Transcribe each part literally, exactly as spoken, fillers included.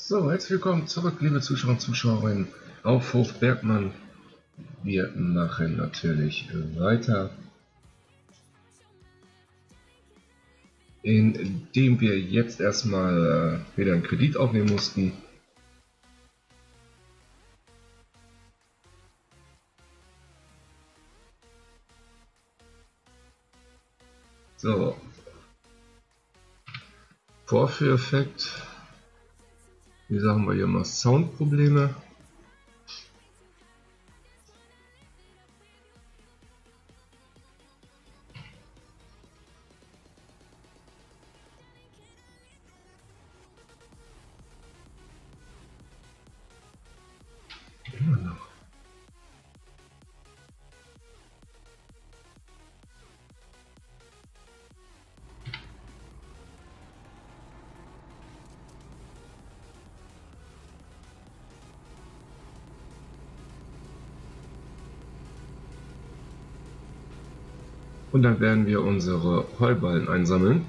So, herzlich willkommen zurück, liebe Zuschauer und Zuschauerinnen, auf Hof Bergmann. Wir machen natürlich weiter, indem wir jetzt erstmal äh, wieder einen Kredit aufnehmen mussten. So, Vorführeffekt. Wie sagen wir hier mal, Soundprobleme. Immer noch. Und dann werden wir unsere Heuballen einsammeln.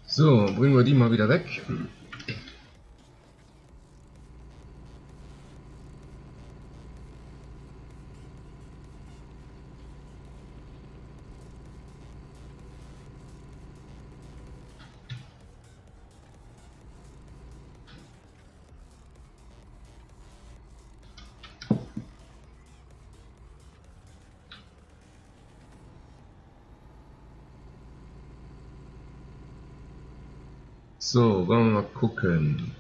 So, bringen wir die mal wieder weg. So, wollen wir mal gucken.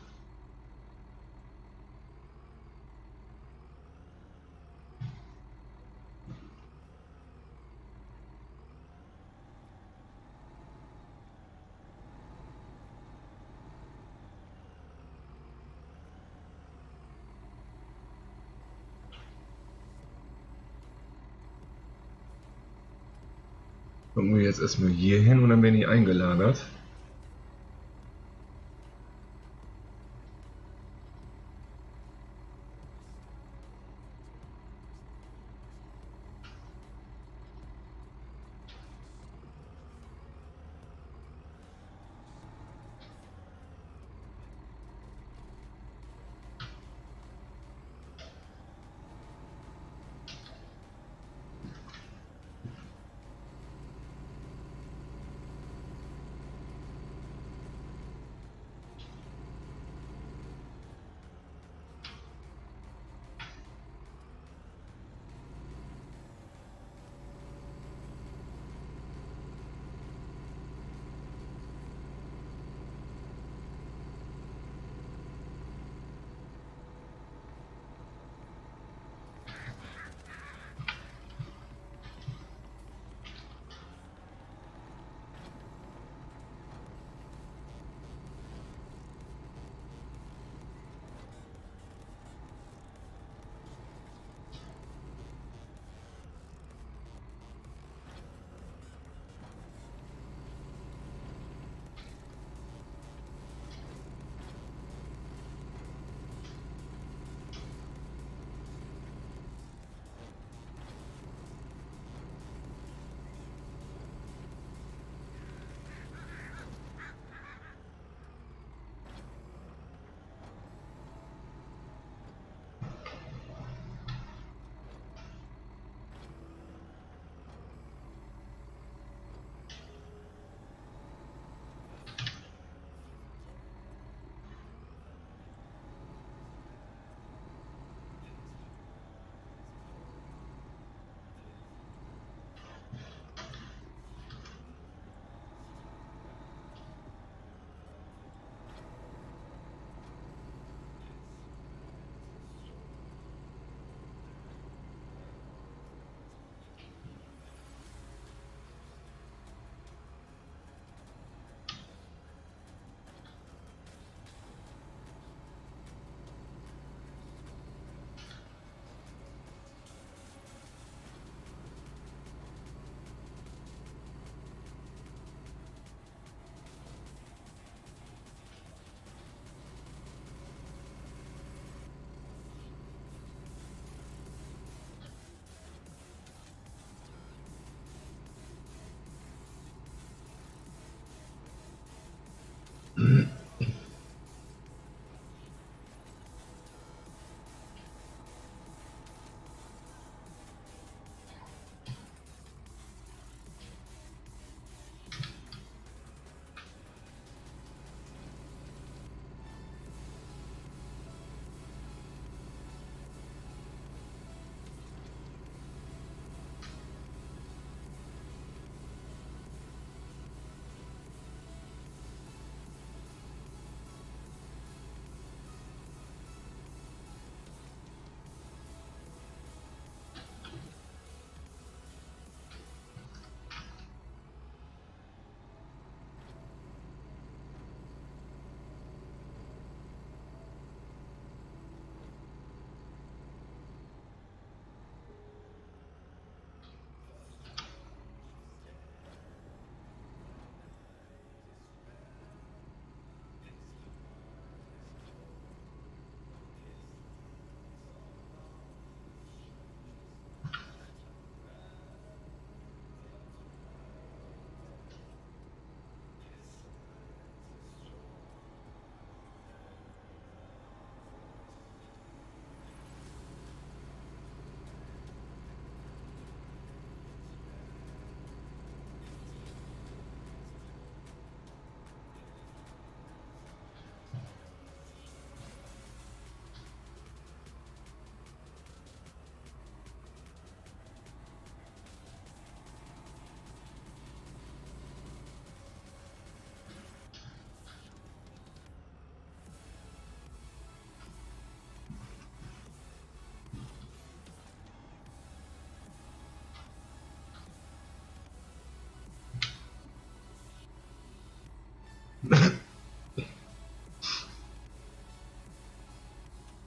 Kommen wir jetzt erstmal hier hin und dann werden die eingelagert.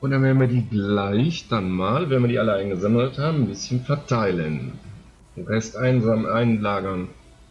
Und dann werden wir die gleich dann mal, wenn wir die alle eingesammelt haben, ein bisschen verteilen. Den Rest einsam einlagern.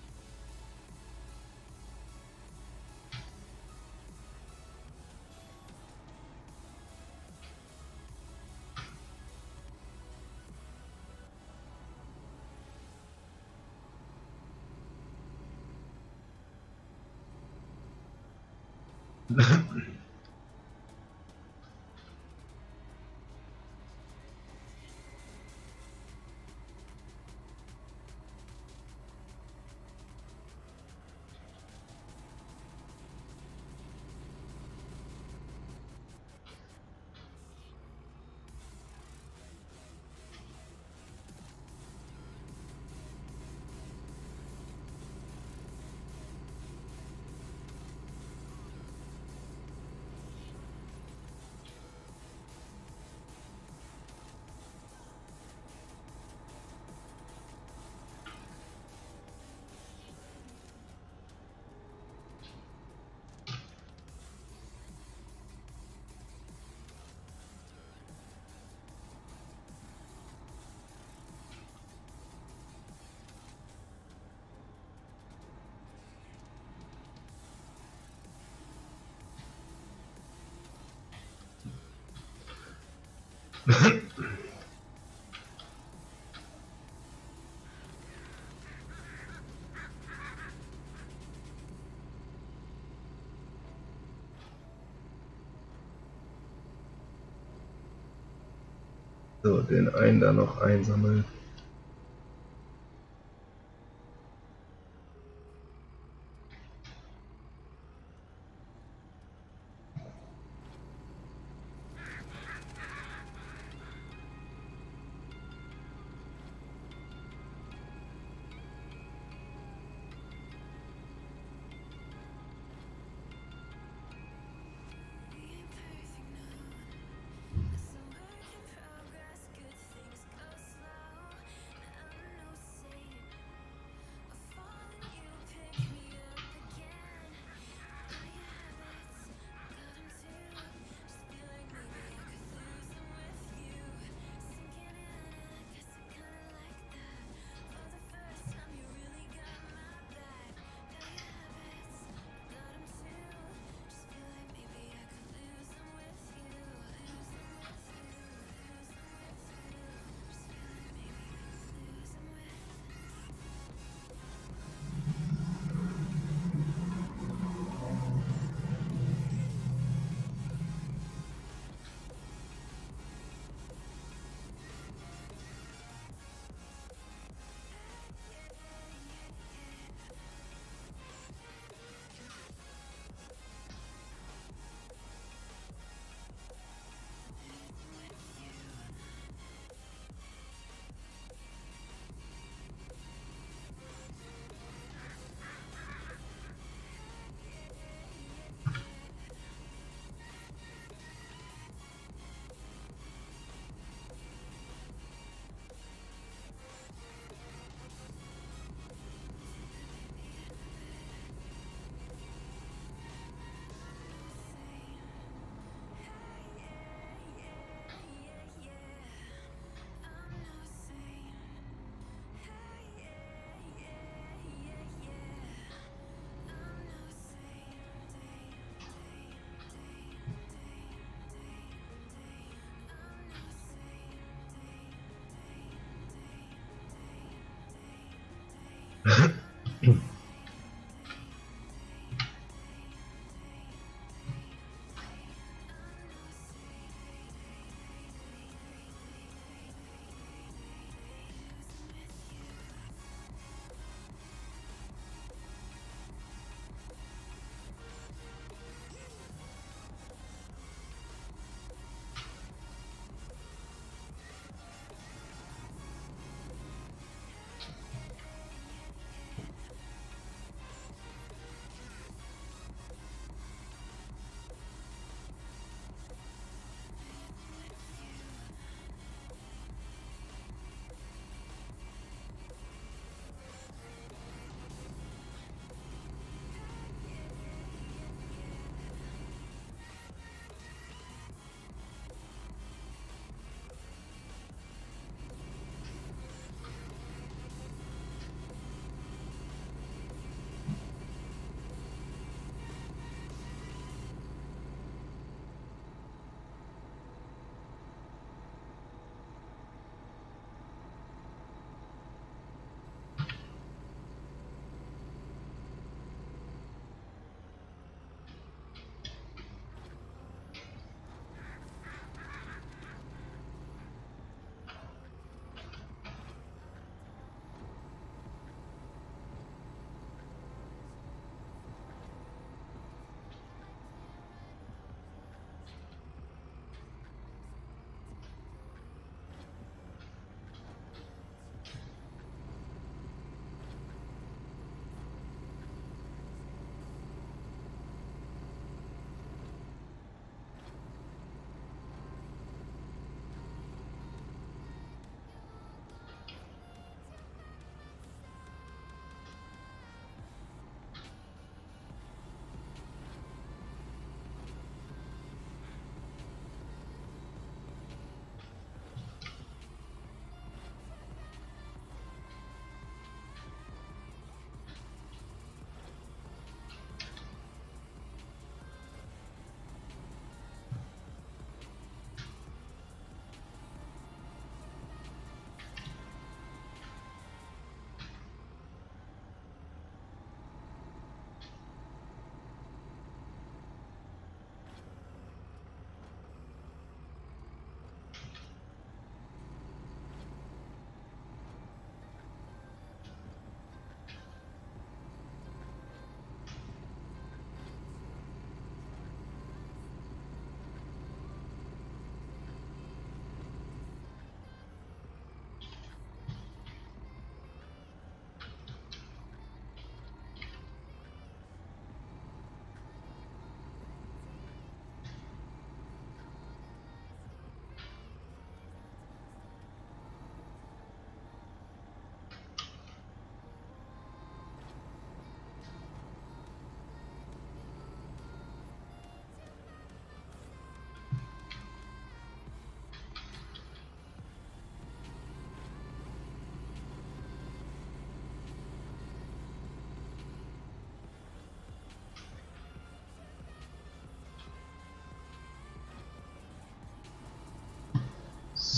So, den einen da noch einsammeln.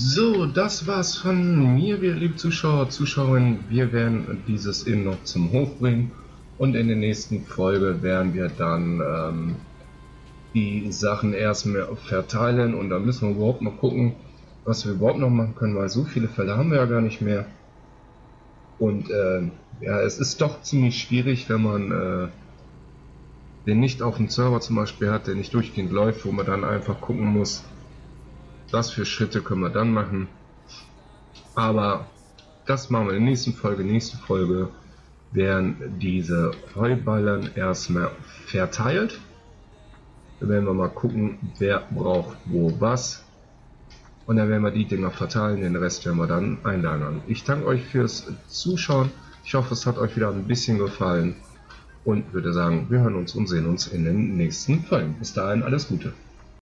So, das war's von mir, wir liebe Zuschauer, Zuschauerinnen. Wir werden dieses Inn noch zum Hof bringen und in der nächsten Folge werden wir dann ähm, die Sachen erstmal verteilen und dann müssen wir überhaupt mal gucken, was wir überhaupt noch machen können, weil so viele Fälle haben wir ja gar nicht mehr. Und äh, ja, es ist doch ziemlich schwierig, wenn man äh, den nicht auf dem Server zum Beispiel hat, der nicht durchgehend läuft, wo man dann einfach gucken muss, was für Schritte können wir dann machen. Aber das machen wir in der nächsten Folge. Nächste Folge werden diese Heuballen erstmal verteilt. Dann werden wir mal gucken, wer braucht wo was. Und dann werden wir die Dinger verteilen, den Rest werden wir dann einlagern. Ich danke euch fürs Zuschauen. Ich hoffe, es hat euch wieder ein bisschen gefallen. Und würde sagen, wir hören uns und sehen uns in den nächsten Folgen. Bis dahin alles Gute.